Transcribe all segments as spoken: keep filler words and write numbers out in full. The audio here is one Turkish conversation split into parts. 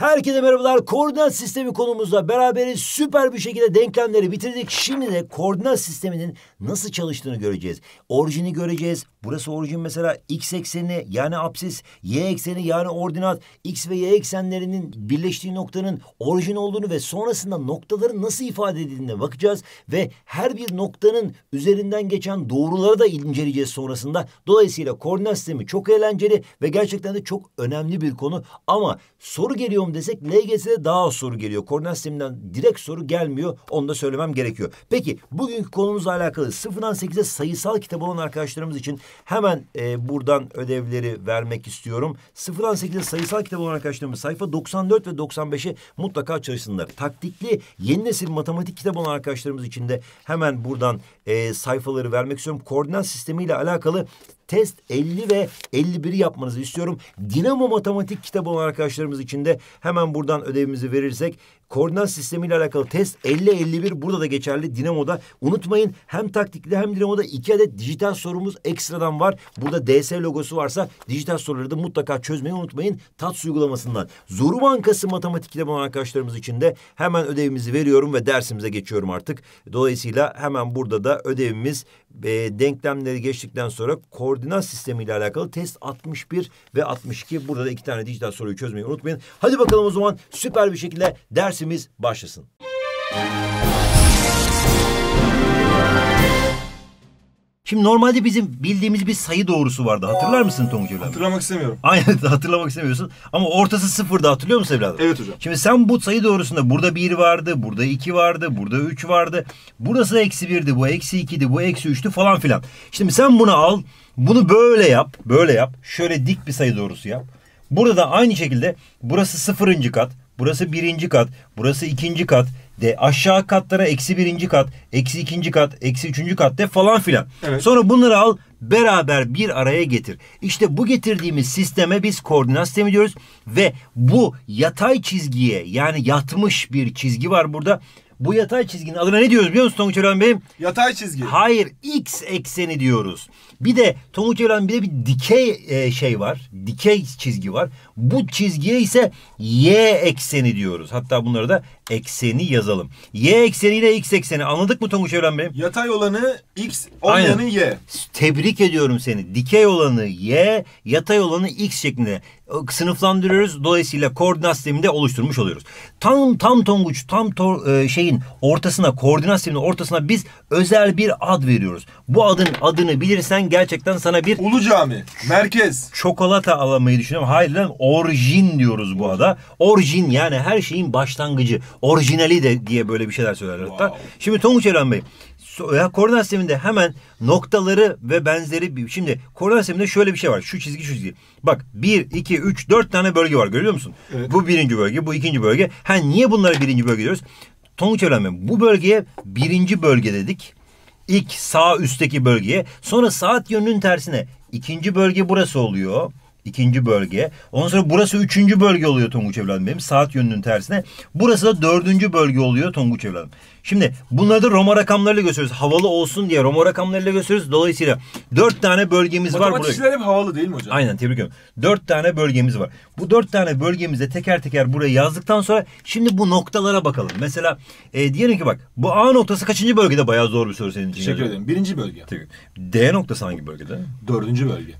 Herkese merhabalar. Koordinat sistemi konumuzda beraberiz. Süper bir şekilde denklemleri bitirdik. Şimdi de koordinat sisteminin nasıl çalıştığını göreceğiz. Orijini göreceğiz. Burası orijin mesela x ekseni yani apsis, y ekseni yani ordinat, x ve y eksenlerinin birleştiği noktanın orijin olduğunu ve sonrasında noktaların nasıl ifade edildiğine bakacağız. Ve her bir noktanın üzerinden geçen doğruları da inceleyeceğiz sonrasında. Dolayısıyla koordinat sistemi çok eğlenceli ve gerçekten de çok önemli bir konu. Ama soru geliyor mu desek L G S'de daha az soru geliyor. Koordinat sisteminden direkt soru gelmiyor. Onu da söylemem gerekiyor. Peki bugünkü konumuzla alakalı sıfırdan sekize sayısal kitabı olan arkadaşlarımız için hemen e, buradan ödevleri vermek istiyorum. sıfırdan sekize sayısal kitabı olan arkadaşlarımız sayfa doksan dört ve doksan beşe mutlaka çalışsınlar. Taktikli yeni nesil matematik kitabı olan arkadaşlarımız için de hemen buradan e, sayfaları vermek istiyorum. Koordinat sistemiyle alakalı test elli ve elli biri yapmanızı istiyorum. Dinamo matematik kitabı olan arkadaşlarımız için de hemen buradan ödevimizi verirsek koordinat sistemiyle alakalı test elli elli bir burada da geçerli. Dinamo'da unutmayın hem taktikli hem Dinamo'da iki adet dijital sorumuz ekstradan var. Burada D S logosu varsa dijital soruları da mutlaka çözmeyi unutmayın. T A T S uygulamasından. Zoru Bankası matematik kitabı olan arkadaşlarımız için de hemen ödevimizi veriyorum ve dersimize geçiyorum artık. Dolayısıyla hemen burada da ödevimiz e, denklemleri geçtikten sonra koordinat sistemiyle alakalı test altmış bir ve altmış iki. Burada da iki tane dijital soruyu çözmeyi unutmayın. Hadi bakalım o zaman süper bir şekilde dersimiz başlasın. Şimdi normalde bizim bildiğimiz bir sayı doğrusu vardı. Hatırlar mısın Tonguç evladım? Hatırlamak istemiyorum. Aynen hatırlamak istemiyorsun. Ama ortası sıfırda hatırlıyor musun evladım? Evet hocam. Şimdi sen bu sayı doğrusunda burada bir vardı, burada iki vardı, burada üç vardı. Burası eksi birdi, bu eksi ikiydi, bu eksi üçtü falan filan. Şimdi sen bunu al, bunu böyle yap, böyle yap. Şöyle dik bir sayı doğrusu yap. Burada da aynı şekilde burası sıfırıncı kat, burası birinci kat, burası ikinci kat. De aşağı katlara eksi birinci kat, eksi ikinci kat, eksi üçüncü kat de falan filan. Evet. Sonra bunları al beraber bir araya getir. İşte bu getirdiğimiz sisteme biz koordinat sistemi diyoruz. Ve bu yatay çizgiye yani yatmış bir çizgi var burada. Bu yatay çizginin adına ne diyoruz biliyor musun Tonguç Evren Bey'im? Yatay çizgi. Hayır, x ekseni diyoruz. Bir de Tonguç Evren bir de bir dikey e, şey var. Dikey çizgi var. Bu çizgiye ise y ekseni diyoruz. Hatta bunları da ekseni yazalım. Y ekseniyle x ekseni anladık mı Tonguç Evren Bey'im? Yatay olanı x, olmayanı y. Tebrik ediyorum seni. Dikey olanı y, yatay olanı x şeklinde sınıflandırıyoruz. Dolayısıyla koordinat sisteminde oluşturmuş oluyoruz. Tam tam Tonguç, tam to, e, şeyin ortasına, koordinat sisteminin ortasına biz özel bir ad veriyoruz. Bu adın adını bilirsen gerçekten sana bir Ulu Cami, merkez. Çikolata alamayı düşünüyorum. Hayır lan, orijin diyoruz bu ada. Orijin yani her şeyin başlangıcı. Orijinali de diye böyle bir şeyler söylerler hatta. Wow. Şimdi Tonguç Eren Bey, ya koordinat sisteminde hemen noktaları ve benzeri, şimdi koordinat sisteminde şöyle bir şey var. Şu çizgi şu çizgi. Bak bir, iki, üç, dört tane bölge var, görüyor musun? Evet. Bu birinci bölge, bu ikinci bölge. Ha niye bunlara birinci bölge diyoruz? Tonguç Eren Bey, bu bölgeye birinci bölge dedik. İlk sağ üstteki bölgeye. Sonra saat yönünün tersine ikinci bölge burası oluyor. İkinci bölge. Ondan sonra burası üçüncü bölge oluyor Tonguç evladım benim. Saat yönünün tersine. Burası da dördüncü bölge oluyor Tonguç evladım. Şimdi bunları da Roma rakamlarıyla gösteriyoruz. Havalı olsun diye Roma rakamlarıyla gösteriyoruz. Dolayısıyla dört tane bölgemiz var. Matematikçiler hep havalı değil mi hocam? Aynen, tebrik ediyorum. Dört tane bölgemiz var. Bu dört tane bölgemize teker teker buraya yazdıktan sonra şimdi bu noktalara bakalım. Mesela e, diyelim ki bak bu A noktası kaçıncı bölgede? Bayağı zor bir soru senin için. Teşekkür ederim. Birinci bölge. D noktası hangi bölgede? Dördüncü bölge.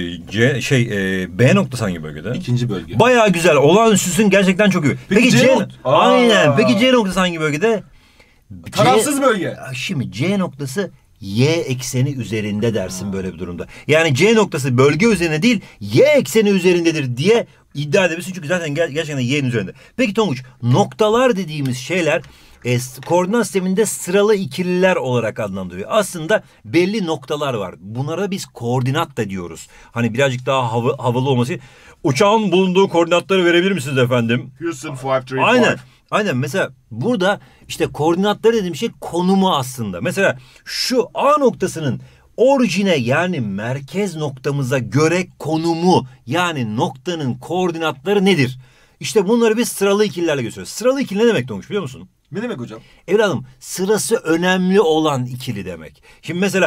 C şey e, B noktası hangi bölgede? İkinci bölge. Bayağı güzel. Olağanüstüsün, gerçekten çok iyi. Peki, Peki C, C aynen. Peki C noktası hangi bölgede? Tarafsız C, bölge. Şimdi C noktası Y ekseni üzerinde dersin ha. Böyle bir durumda. Yani C noktası bölge üzerine değil Y ekseni üzerindedir diye iddia edebilirsin. Çünkü zaten ger gerçekten Y'nin üzerinde. Peki Tonguç, noktalar dediğimiz şeyler E, koordinat sisteminde sıralı ikililer olarak adlandırılıyor. Aslında belli noktalar var. Bunlara biz koordinat da diyoruz. Hani birazcık daha hava, havalı olması. Uçağın bulunduğu koordinatları verebilir misiniz efendim? Houston beş üç beş. Aynen. Aynen, mesela burada işte koordinatları dediğim şey konumu aslında. Mesela şu A noktasının orijine yani merkez noktamıza göre konumu yani noktanın koordinatları nedir? İşte bunları biz sıralı ikililerle gösteriyoruz. Sıralı ikili ne demek Tonguç biliyor musun? Ne demek hocam? Evladım, sırası önemli olan ikili demek. Şimdi mesela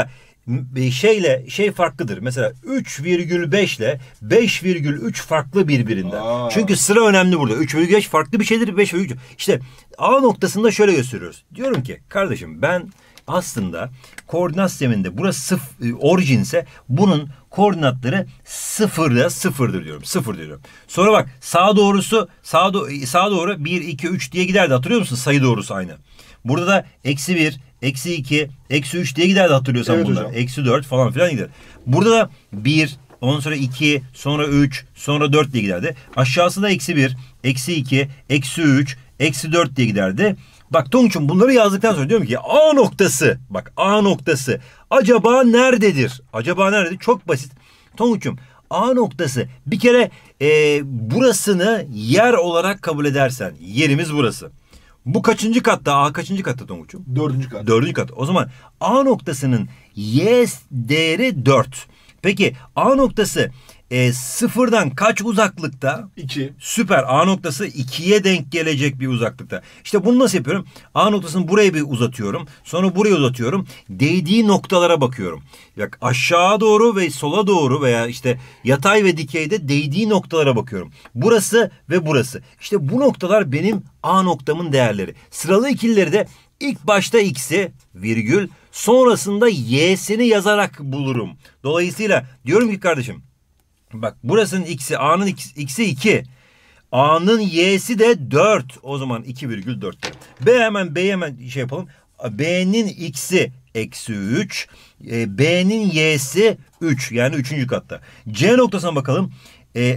m- şeyle şey farklıdır. Mesela üç virgül beş ile beş virgül üç farklı birbirinden. Aa. Çünkü sıra önemli burada. üç virgül beş farklı bir şeydir. beş virgül üç. İşte A noktasında şöyle gösteriyoruz. Diyorum ki kardeşim ben aslında koordinat sisteminde burası sıfır, e, orijinse bunun koordinatları sıfırda sıfırdır diyorum. Sıfır diyorum. Sonra bak sağa doğrusu sağa, do- sağa doğru bir, iki, üç diye giderdi. Hatırlıyor musun? Sayı doğrusu aynı. Burada da eksi bir, eksi iki, eksi üç diye giderdi hatırlıyorsan Evet bunlar. hocam. Eksi dört falan filan gider. Burada da bir, ondan sonra iki, sonra üç, sonra dört diye giderdi. Aşağısı da eksi bir, eksi iki, eksi üç, eksi dört diye giderdi. Bak Tonguç'um bunları yazdıktan sonra diyorum ki A noktası, bak A noktası acaba nerededir? Acaba nerededir? Çok basit. Tonguç'um A noktası bir kere e, burasını yer olarak kabul edersen yerimiz burası. Bu kaçıncı katta? A kaçıncı katta Tonguç'um? Dördüncü kat. Dördüncü kat. O zaman A noktasının y değeri dört. Peki A noktası e, sıfırdan kaç uzaklıkta? İki. Süper. A noktası ikiye denk gelecek bir uzaklıkta. İşte bunu nasıl yapıyorum? A noktasını buraya bir uzatıyorum. Sonra buraya uzatıyorum. Değdiği noktalara bakıyorum. Bak aşağı doğru ve sola doğru veya işte yatay ve dikeyde değdiği noktalara bakıyorum. Burası ve burası. İşte bu noktalar benim A noktamın değerleri. Sıralı ikilileri de ilk başta x'i virgül sonrasında y'sini yazarak bulurum. Dolayısıyla diyorum ki kardeşim bak burasının x'i A'nın x'i iki. A'nın y'si de dört. O zaman iki virgül dört. B hemen B'yi hemen şey yapalım. B'nin x'i eksi üç. E, B'nin y'si üç. Yani üçüncü katta. C noktasına bakalım. E,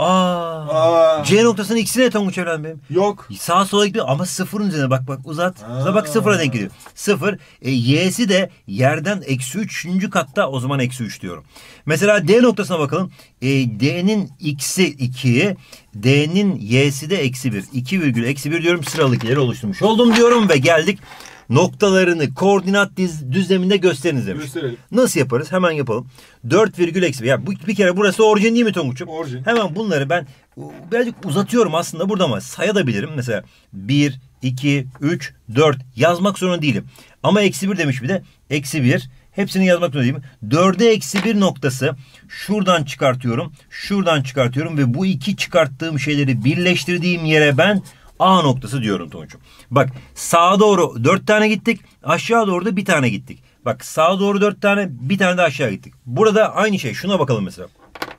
aa, Aa. C noktasının x'i ne Tonguç evladım benim? Yok. Sağa sola gidiyor ama sıfırın üzerine bak bak uzat. Aa. Uzat bak sıfıra denk geliyor. Sıfır. E, y'si de yerden eksi üçüncü katta, o zaman eksi üç diyorum. Mesela D noktasına bakalım. E, D'nin x'i iki. D'nin y'si de eksi bir. iki virgül eksi bir diyorum. Sıralı ikileri oluşturmuş oldum diyorum ve geldik. Noktalarını koordinat diz, düzleminde gösteriniz demiş. Gösterelim. Nasıl yaparız? Hemen yapalım. dört virgül eksi bir. Yani bu, bir kere burası orijin değil mi Tonguç'um? Orijin. Hemen bunları ben birazcık uzatıyorum aslında burada ama sayabilirim. Mesela bir, iki, üç, dört yazmak zorunda değilim. Ama eksi bir demiş bir de. Eksi bir. Hepsini yazmak zorunda değilim. dörde eksi bir noktası şuradan çıkartıyorum. Şuradan çıkartıyorum ve bu iki çıkarttığım şeyleri birleştirdiğim yere ben A noktası diyorum Tonguç'um. Bak sağa doğru dört tane gittik. Aşağı doğru da bir tane gittik. Bak sağa doğru dört tane, bir tane de aşağı gittik. Burada aynı şey. Şuna bakalım mesela.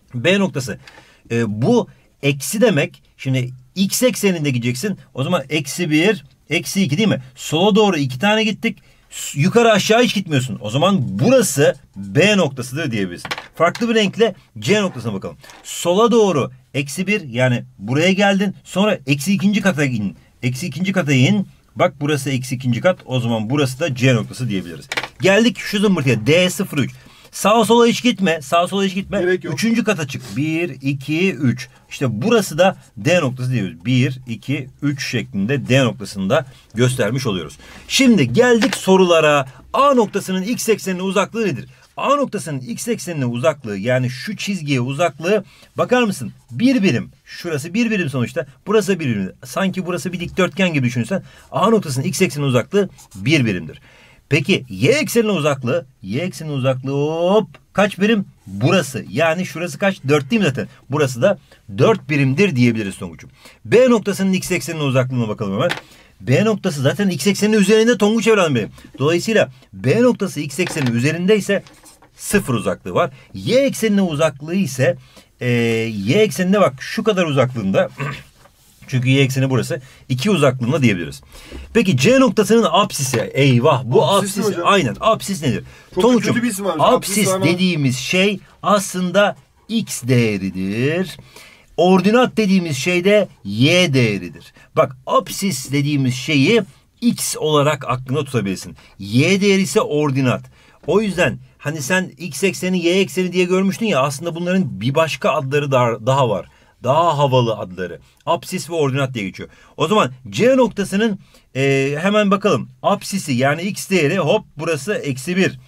B noktası. Ee, bu eksi demek. Şimdi x ekseninde gideceksin. O zaman eksi bir, eksi iki değil mi? Sola doğru iki tane gittik. Yukarı aşağı hiç gitmiyorsun. O zaman burası B noktasıdır diyebilirsin. Farklı bir renkle C noktasına bakalım. Sola doğru eksi bir, yani buraya geldin. Sonra eksi ikinci kata in. Eksi ikinci kata in. Bak burası eksi ikinci kat. O zaman burası da C noktası diyebiliriz. Geldik şu zımbırtıya. D sıfır üç. Sağa sola hiç gitme. Sağa sola hiç gitme. Gerek yok. Üçüncü kata çık. bir, iki, üç. İşte burası da D noktası diyoruz. bir, iki, üç şeklinde D noktasını da göstermiş oluyoruz. Şimdi geldik sorulara. A noktasının x eksenine uzaklığı nedir? A noktasının x eksenine uzaklığı, yani şu çizgiye uzaklığı bakar mısın? Bir birim. Şurası bir birim sonuçta. Burası bir birim. Sanki burası bir dikdörtgen gibi düşünürsen A noktasının x eksenine uzaklığı bir birimdir. Peki y eksenine uzaklığı? Y eksenine uzaklığı hop kaç birim? Burası. Yani şurası kaç? dört değil mi zaten? Burası da dört birimdir diyebiliriz Tonguç'um. B noktasının x eksenine uzaklığına bakalım hemen. B noktası zaten x ekseninin üzerinde Tonguç evladım benim. Dolayısıyla B noktası x ekseninin üzerindeyse sıfır uzaklığı var. Y eksenine uzaklığı ise e, y eksenine bak şu kadar uzaklığında. Çünkü y ekseni burası. iki uzaklığında diyebiliriz. Peki C noktasının apsisi. Eyvah bu Apsis apsis. mi hocam? Aynen apsis nedir? Çok Tonguç'um, kötü bir isim var hocam. apsis Apsis var ama- dediğimiz şey aslında x değeridir. Ordinat dediğimiz şey de y değeridir. Bak apsis dediğimiz şeyi x olarak aklına tutabilirsin. Y değeri ise ordinat. O yüzden hani sen x ekseni y ekseni diye görmüştün ya, aslında bunların bir başka adları daha, daha var. Daha havalı adları. Apsis ve ordinat diye geçiyor. O zaman C noktasının e, hemen bakalım. Apsisi yani x değeri hop burası eksi bir.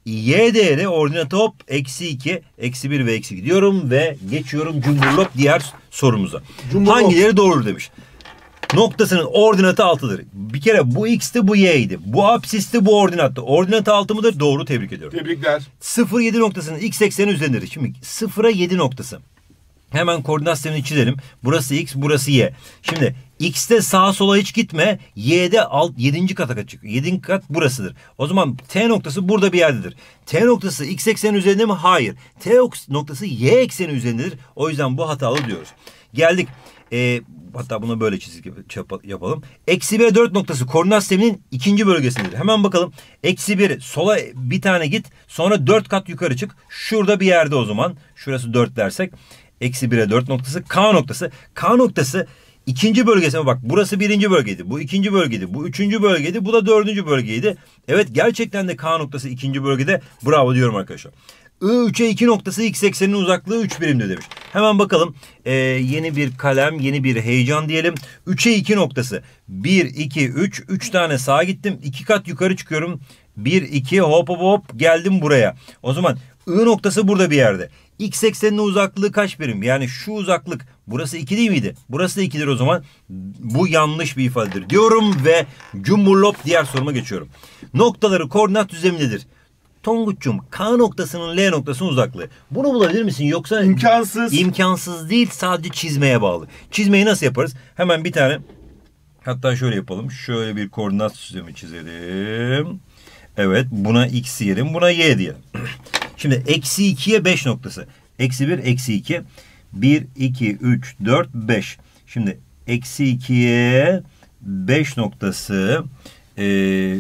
Y değeri ordinatı hop eksi iki. Eksi bir ve eksi iki diyorum ve geçiyorum cumburlop diğer sorumuza. Cumburlop. Hangileri doğru demiş. Noktasının ordinatı altıdır. Bir kere bu x'ti, bu y'ydi. Bu apsisti, bu ordinattı. Ordinatı altı mıdır? Doğru, tebrik ediyorum. Tebrikler. sıfır yedi noktasının x ekseni üzerindedir. Şimdi sıfıra yedi noktası. Hemen koordinat sistemini çizelim. Burası x, burası y. Şimdi x'te sağa sola hiç gitme. Y'de alt yedinci kata çık. yedinci kat burasıdır. O zaman t noktası burada bir yerdedir. T noktası x ekseni üzerinde mi? Hayır. T noktası y ekseni üzerindedir. O yüzden bu hatalı diyoruz. Geldik. Ee, hatta bunu böyle çizik yapalım. Eksi bir dört noktası koordinat sisteminin ikinci bölgesindedir. Hemen bakalım. Eksi bir sola bir tane git. Sonra dört kat yukarı çık. Şurada bir yerde o zaman. Şurası dört dersek. Eksi bire dört noktası K noktası. K noktası ikinci bölgesi. Bak burası birinci bölgeydi. Bu ikinci bölgeydi. Bu üçüncü bölgeydi. Bu da dördüncü bölgeydi. Evet, gerçekten de K noktası ikinci bölgede. Bravo diyorum arkadaşlar. I üçe iki noktası x ekseninin uzaklığı üç birimdir demiş. Hemen bakalım. Ee, yeni bir kalem, yeni bir heyecan diyelim. üçe iki noktası. bir, iki, üç. üç tane sağa gittim. iki kat yukarı çıkıyorum. bir, iki hop hop hop geldim buraya. O zaman I noktası burada bir yerde. X ekseninin uzaklığı kaç birim? Yani şu uzaklık. Burası iki değil miydi? Burası da ikidir o zaman. Bu yanlış bir ifadedir diyorum ve cumburlop diğer soruma geçiyorum. Noktaları koordinat düzlemindedir. Tonguç'cum, K noktasının L noktasının uzaklığı. Bunu bulabilir misin? Yoksa imkansız. İmkansız değil, sadece çizmeye bağlı. Çizmeyi nasıl yaparız? Hemen bir tane, hatta şöyle yapalım. Şöyle bir koordinat sistemi çizelim. Evet, buna x diyelim, buna y diyelim. Şimdi eksi ikiye beş noktası. Eksi bir, eksi iki. bir, iki, üç, dört, beş. Şimdi eksi ikiye beş noktası ee,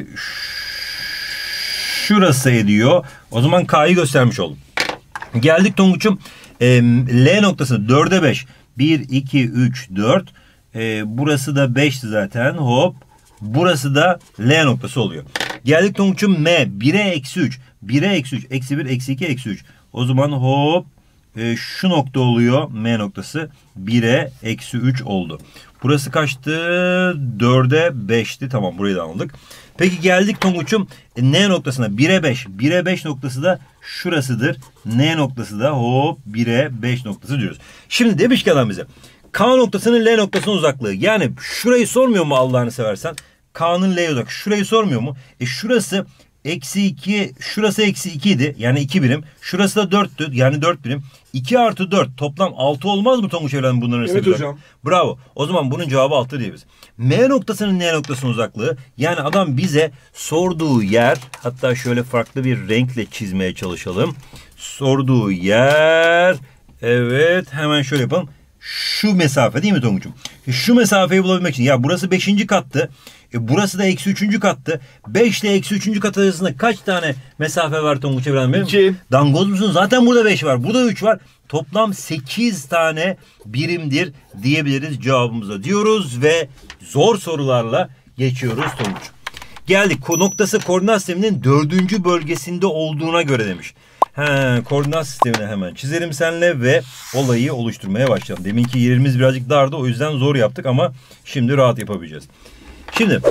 şurası ediyor. O zaman K'yı göstermiş oldum. Geldik Tonguç'um. E, L noktası dörde beş. bir, iki, üç, dört. E, burası da beşti zaten. Hop. Burası da L noktası oluyor. Geldik Tonguç'um M. bire eksi üç. bire eksi üç. Eksi bir, eksi iki, eksi üç. O zaman hop. E, şu nokta oluyor. M noktası. bire eksi üç oldu. Burası kaçtı? dörde beşti. Tamam, burayı da anladık. Peki geldik Tonguç'um e, N noktasına. bire beş. bire beş noktası da şurasıdır. N noktası da hop bire beş noktası diyoruz. Şimdi demiş ki adam bize. K noktasının L noktasının uzaklığı. Yani şurayı sormuyor mu Allah'ını seversen? K'nın L'ye uzak. Şurayı sormuyor mu? E şurası eksi iki. Şurası eksi iki idi. Yani iki birim. Şurası da dörttü. Yani dört birim. iki artı dört. Toplam altı olmaz mı Tonguç evladım bunların arasında? Evet hocam. Bravo. O zaman bunun cevabı altı diyoruz. M noktasının N noktasının uzaklığı. Yani adam bize sorduğu yer. Hatta şöyle farklı bir renkle çizmeye çalışalım. Sorduğu yer. Evet. Hemen şöyle yapalım. Şu mesafe değil mi Tonguç'um? Şu mesafeyi bulabilmek için. Ya burası beşinci kattı. E burası da eksi üçüncü kattı. beş ile eksi üçüncü kat arasında kaç tane mesafe var Tonguç evladım benim? iki. Dangoz musun? Zaten burada beş var. Burada üç var. Toplam sekiz tane birimdir diyebiliriz cevabımıza diyoruz ve zor sorularla geçiyoruz Tonguç. Geldik. Noktası koordinat sisteminin dördüncü bölgesinde olduğuna göre demiş. He, koordinat sistemini hemen çizelim seninle ve olayı oluşturmaya başlayalım. Deminki yerimiz birazcık dardı, o yüzden zor yaptık ama şimdi rahat yapabileceğiz. Şimdi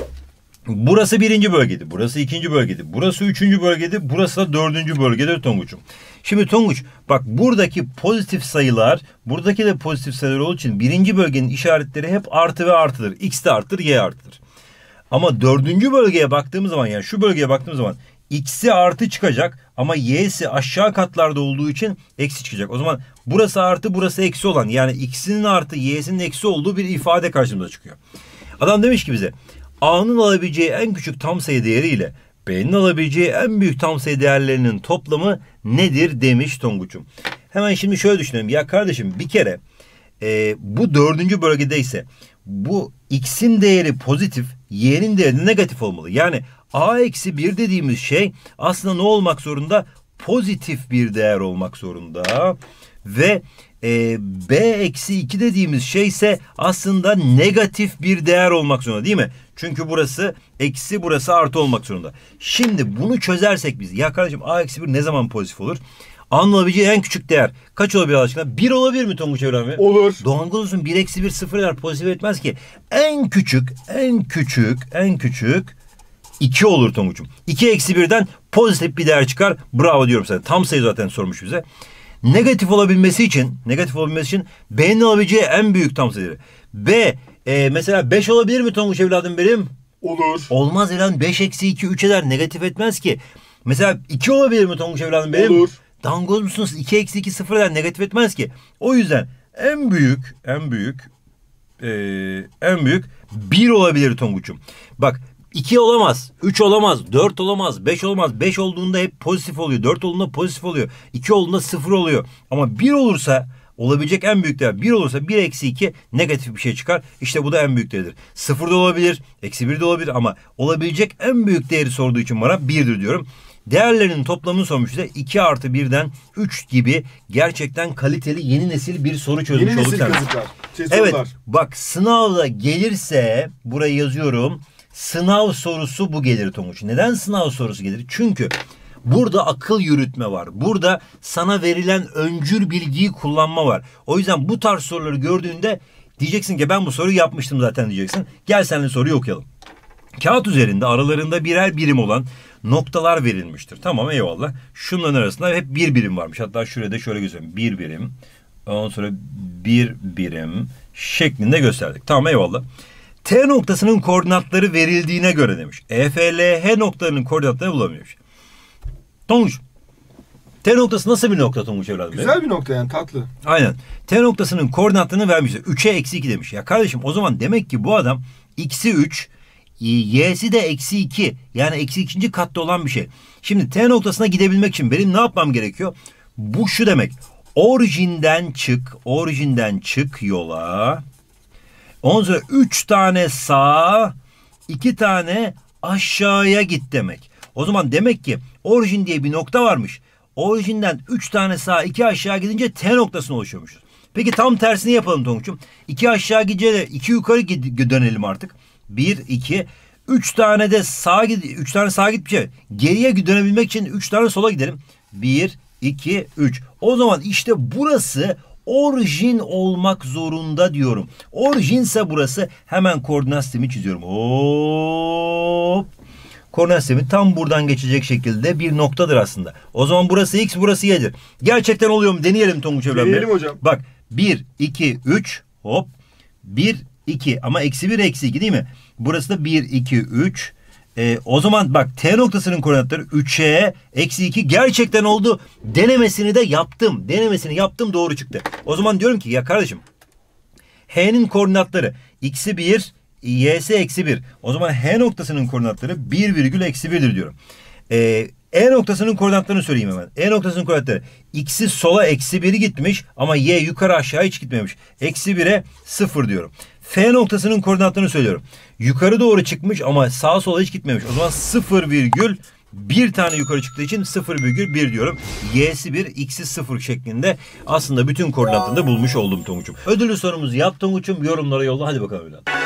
burası birinci bölgedi, burası ikinci bölgedi, burası üçüncü bölgedi, burası da dördüncü bölgede Tonguç'um. Şimdi Tonguç bak, buradaki pozitif sayılar, buradaki de pozitif sayılar olduğu için birinci bölgenin işaretleri hep artı ve artıdır. X de artıdır, Y artıdır. Ama dördüncü bölgeye baktığımız zaman, yani şu bölgeye baktığımız zaman X'i artı çıkacak ama Y'si aşağı katlarda olduğu için eksi çıkacak. O zaman burası artı, burası eksi olan, yani X'inin artı Y'sinin eksi olduğu bir ifade karşımıza çıkıyor. Adam demiş ki bize A'nın alabileceği en küçük tam sayı değeri ile B'nin alabileceği en büyük tam sayı değerlerinin toplamı nedir demiş Tonguç'um. Hemen şimdi şöyle düşünelim. Ya kardeşim, bir kere e, bu dördüncü bölgedeyse bu X'in değeri pozitif, Y'nin değeri negatif olmalı. Yani A eksi bir dediğimiz şey aslında ne olmak zorunda? Pozitif bir değer olmak zorunda. Ve e, B eksi iki dediğimiz şey ise aslında negatif bir değer olmak zorunda, değil mi? Çünkü burası eksi, burası artı olmak zorunda. Şimdi bunu çözersek biz, ya kardeşim A eksi bir ne zaman pozitif olur? A'nın alabileceği en küçük değer kaç olabilir Allah aşkına? bir olabilir mi Tonguç evladım? Olur. Doğan olsun, bir eksi bir sıfır eder, pozitif etmez ki. En küçük, en küçük, en küçük iki olur Tonguç'um. iki eksi birden pozitif bir değer çıkar. Bravo diyorum sana. Tam sayı zaten sormuş bize. Negatif olabilmesi için, negatif olabilmesi için B'nin alabileceği en büyük tam sayı. B Ee, mesela beş olabilir mi Tonguç evladım benim? Olur. Olmaz lan, beş eksi iki üç eder, negatif etmez ki. Mesela iki olabilir mi Tonguç evladım benim? Olur. Dangoz musunuz? iki eksi iki sıfır eder, negatif etmez ki. O yüzden en büyük, en büyük, ee, en büyük bir olabilir Tonguç'um. Bak, iki olamaz, üç olamaz, dört olamaz, beş olamaz. beş olduğunda hep pozitif oluyor, dört olduğunda pozitif oluyor, iki olduğunda sıfır oluyor. Ama bir olursa, olabilecek en büyük değer bir olursa bir eksi iki negatif bir şey çıkar. İşte bu da en büyük değerdir. sıfır da olabilir, eksi bir de olabilir ama olabilecek en büyük değeri sorduğu için bana birdir diyorum. Değerlerinin toplamını sormuş bize. iki artı birden üç gibi gerçekten kaliteli yeni nesil bir soru çözmüş Yeni olduk. nesil kazıklar. Şey, evet, sorular. bak sınavda gelirse, burayı yazıyorum. Sınav sorusu bu gelir Tonguç. Neden sınav sorusu gelir? Çünkü burada akıl yürütme var. Burada sana verilen öncül bilgiyi kullanma var. O yüzden bu tarz soruları gördüğünde diyeceksin ki ben bu soruyu yapmıştım zaten diyeceksin. Gel seninle soruyu okuyalım. Kağıt üzerinde aralarında birer birim olan noktalar verilmiştir. Tamam, eyvallah. Şunların arasında hep bir birim varmış. Hatta şurada da şöyle göstereyim. Bir birim. Ondan sonra bir birim şeklinde gösterdik. Tamam, eyvallah. T noktasının koordinatları verildiğine göre demiş. E, F, L, H noktalarının koordinatlarını bulamıyormuş. Tonguç, T noktası nasıl bir nokta Tonguç evladım? Güzel benim? Bir nokta yani, tatlı. Aynen. T noktasının koordinatlarını vermişler. üçe eksi iki demiş. Ya kardeşim, o zaman demek ki bu adam x'i üç, y'si de eksi iki. Yani eksi ikinci katta olan bir şey. Şimdi T noktasına gidebilmek için benim ne yapmam gerekiyor? Bu şu demek. Orijinden çık, orijinden çık yola. Ondan sonra üç tane sağa, iki tane aşağıya git demek. O zaman demek ki orijin diye bir nokta varmış. Orijinden üç tane sağa, iki aşağı gidince T noktasına ulaşıyormuşuz. Peki tam tersini yapalım Tonguç'um. iki aşağı gidince de iki yukarı dönelim artık. bir, iki, üç tane de sağa gid, üç tane sağa gitmişe. Geriye dönebilmek için üç tane sola gidelim. bir, iki, üç. O zaman işte burası orijin olmak zorunda diyorum. Orijinse burası, hemen koordinat sistemi çiziyorum. Hop. Koordinat sistemi tam buradan geçecek şekilde bir noktadır aslında. O zaman burası x, burası y'dir. Gerçekten oluyor mu? Deneyelim Tonguç evladım. Deneyelim hocam. Bak, bir, iki, üç, hop. bir, iki ama eksi bir, eksi iki değil mi? Burası da bir, iki, üç. Ee, o zaman bak, T noktasının koordinatları üçe eksi iki gerçekten oldu. Denemesini de yaptım. Denemesini yaptım, doğru çıktı. O zaman diyorum ki ya kardeşim, H'nin koordinatları x'i bir, y'si eksi bir. O zaman H noktasının koordinatları bir virgül eksi bir'dir diyorum. Ee, E noktasının koordinatlarını söyleyeyim hemen. E noktasının koordinatları x'i sola eksi bir'i gitmiş ama y yukarı aşağı hiç gitmemiş. Eksi bir'e sıfır diyorum. F noktasının koordinatlarını söylüyorum. Yukarı doğru çıkmış ama sağa sola hiç gitmemiş. O zaman sıfır virgül bir tane yukarı çıktığı için sıfır virgül bir diyorum. Y'si bir, x'i sıfır şeklinde aslında bütün koordinatlarını da bulmuş oldum Tonguç'um. Ödüllü sorumuzu yap Tonguç'um. Yorumlara yolla. Hadi bakalım evladım.